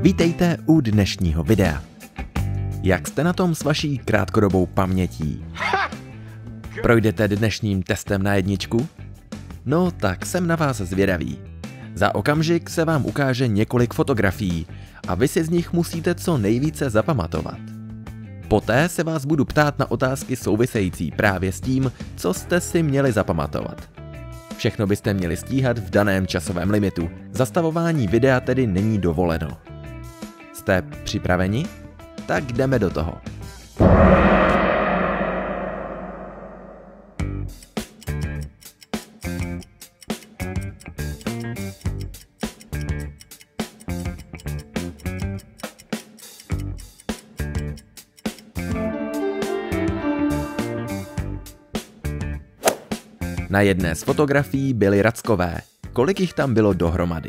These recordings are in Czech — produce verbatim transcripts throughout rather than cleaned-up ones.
Vítejte u dnešního videa. Jak jste na tom s vaší krátkodobou pamětí? Projdete dnešním testem na jedničku? No tak jsem na vás zvědavý. Za okamžik se vám ukáže několik fotografií a vy si z nich musíte co nejvíce zapamatovat. Poté se vás budu ptát na otázky související právě s tím, co jste si měli zapamatovat. Všechno byste měli stíhat v daném časovém limitu. Zastavování videa tedy není dovoleno. Jste připraveni? Tak jdeme do toho. Na jedné z fotografií byly rackové. Kolik jich tam bylo dohromady?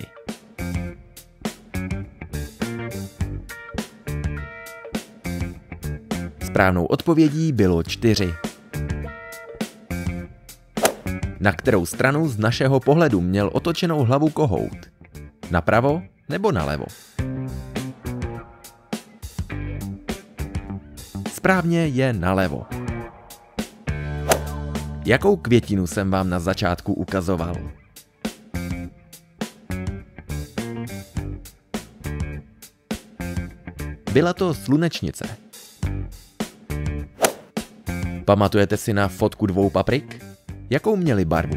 Správnou odpovědí bylo čtyři. Na kterou stranu z našeho pohledu měl otočenou hlavu kohout? Napravo nebo nalevo? Správně je nalevo. Jakou květinu jsem vám na začátku ukazoval? Byla to slunečnice. Pamatujete si na fotku dvou paprik? Jakou měly barvu?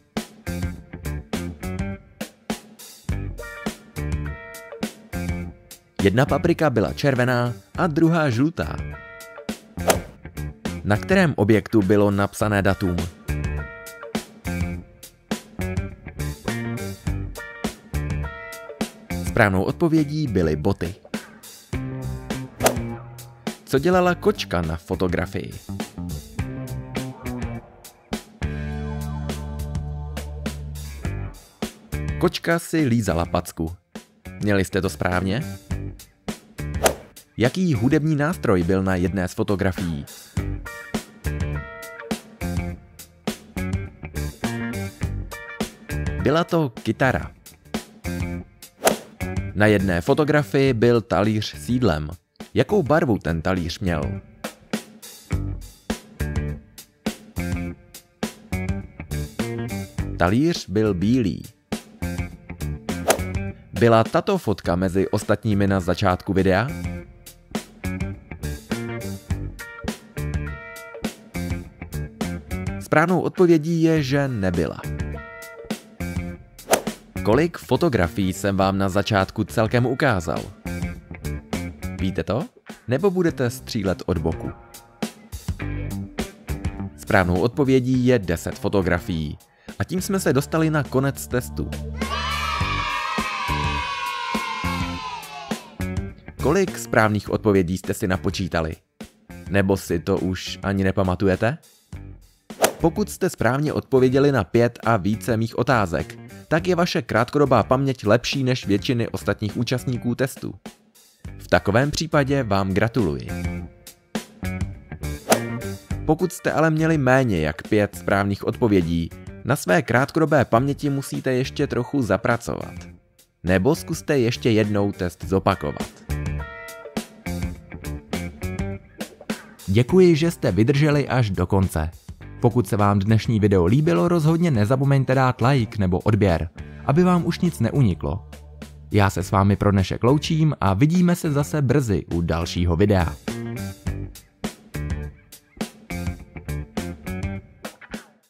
Jedna paprika byla červená a druhá žlutá. Na kterém objektu bylo napsané datum? Správnou odpovědí byly boty. Co dělala kočka na fotografii? Kočka si lízala packu. Měli jste to správně? Jaký hudební nástroj byl na jedné z fotografií? Byla to kytara. Na jedné fotografii byl talíř s jídlem. Jakou barvu ten talíř měl? Talíř byl bílý. Byla tato fotka mezi ostatními na začátku videa? Správnou odpovědí je, že nebyla. Kolik fotografií jsem vám na začátku celkem ukázal? Víte to? Nebo budete střílet od boku? Správnou odpovědí je deset fotografií. A tím jsme se dostali na konec testu. Kolik správných odpovědí jste si napočítali? Nebo si to už ani nepamatujete? Pokud jste správně odpověděli na pět a více mých otázek, tak je vaše krátkodobá paměť lepší než většiny ostatních účastníků testu. V takovém případě vám gratuluji. Pokud jste ale měli méně jak pět správných odpovědí, na své krátkodobé paměti musíte ještě trochu zapracovat. Nebo zkuste ještě jednou test zopakovat. Děkuji, že jste vydrželi až do konce. Pokud se vám dnešní video líbilo, rozhodně nezapomeňte dát like nebo odběr, aby vám už nic neuniklo. Já se s vámi pro dnešek loučím a vidíme se zase brzy u dalšího videa.